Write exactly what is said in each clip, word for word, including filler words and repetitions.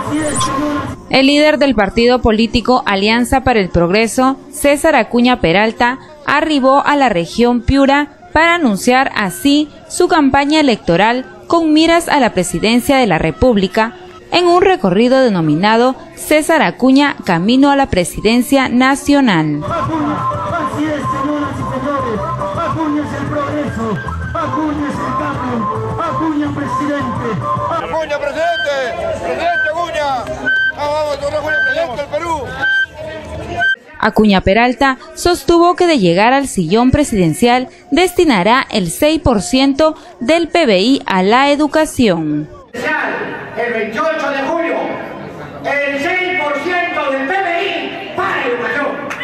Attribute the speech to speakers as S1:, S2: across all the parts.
S1: El líder del partido político Alianza para el Progreso, César Acuña Peralta, arribó a la región Piura para anunciar así su campaña electoral con miras a la presidencia de la República en un recorrido denominado César Acuña Camino a la Presidencia Nacional.
S2: Así es, señoras y señores, Acuña es el progreso, Acuña es el cambio, Acuña presidente.
S3: Acuña presidente, presidente Acuña, vamos, vamos, Acuña presidente del Perú.
S1: Acuña Peralta sostuvo que de llegar al sillón presidencial destinará el seis por ciento del P B I a la educación.
S4: El veintiocho de julio, el seis por ciento del P B I para educación.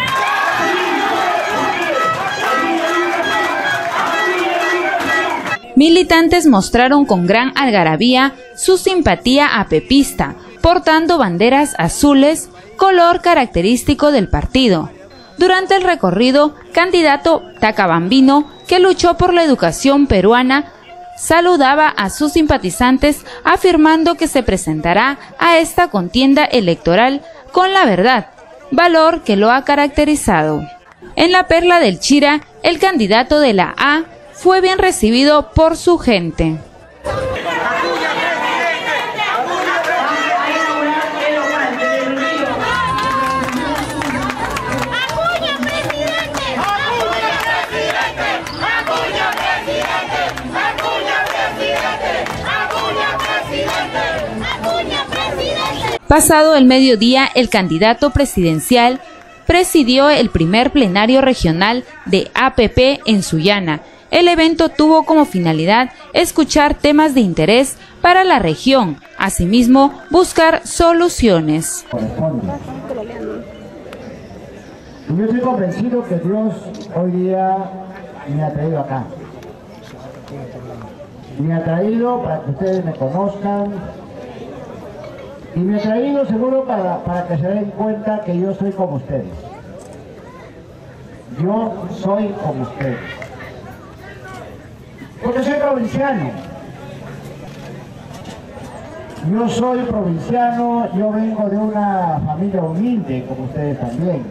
S1: Militantes mostraron con gran algarabía su simpatía a pepista, portando banderas azules, color característico del partido. Durante el recorrido, candidato Tacabambino, que luchó por la educación peruana, saludaba a sus simpatizantes afirmando que se presentará a esta contienda electoral con la verdad, valor que lo ha caracterizado. En la Perla del Chira, el candidato de la A fue bien recibido por su gente. Pasado el mediodía, el candidato presidencial presidió el primer plenario regional de A P P en Sullana. El evento tuvo como finalidad escuchar temas de interés para la región, asimismo buscar soluciones.
S5: Yo estoy convencido que Dios hoy día me ha traído acá. Me ha traído para que ustedes me conozcan. Y me ha traído seguro para, para que se den cuenta que yo soy como ustedes. Yo soy como ustedes. Porque soy provinciano. Yo soy provinciano, yo vengo de una familia humilde, como ustedes también.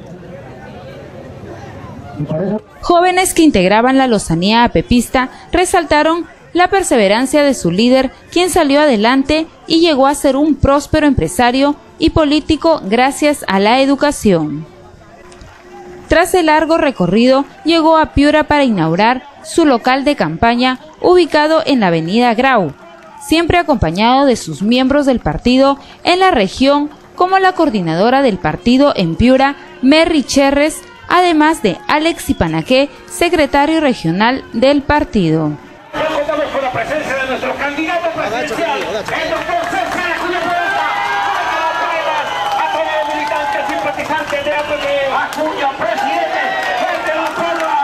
S5: Y por eso...
S1: Jóvenes que integraban la lozanía apepista resaltaron la perseverancia de su líder, quien salió adelante y llegó a ser un próspero empresario y político gracias a la educación. Tras el largo recorrido, llegó a Piura para inaugurar su local de campaña ubicado en la avenida Grau, siempre acompañado de sus miembros del partido en la región, como la coordinadora del partido en Piura, Merry Cherres, además de Alex Ipanaqué, secretario regional del partido.
S4: Contamos con la presencia de nuestro candidato presidencial, el doctor César Acuña Peralta. A todos los militantes simpatizantes de A P P, Acuña presidente, frente a las palmas.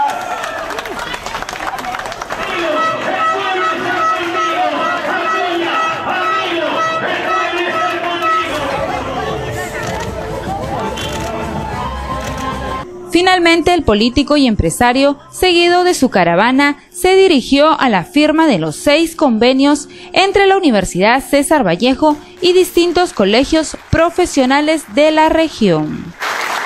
S1: Finalmente, el político y empresario, seguido de su caravana, se dirigió a la firma de los seis convenios entre la Universidad César Vallejo y distintos colegios profesionales de la región.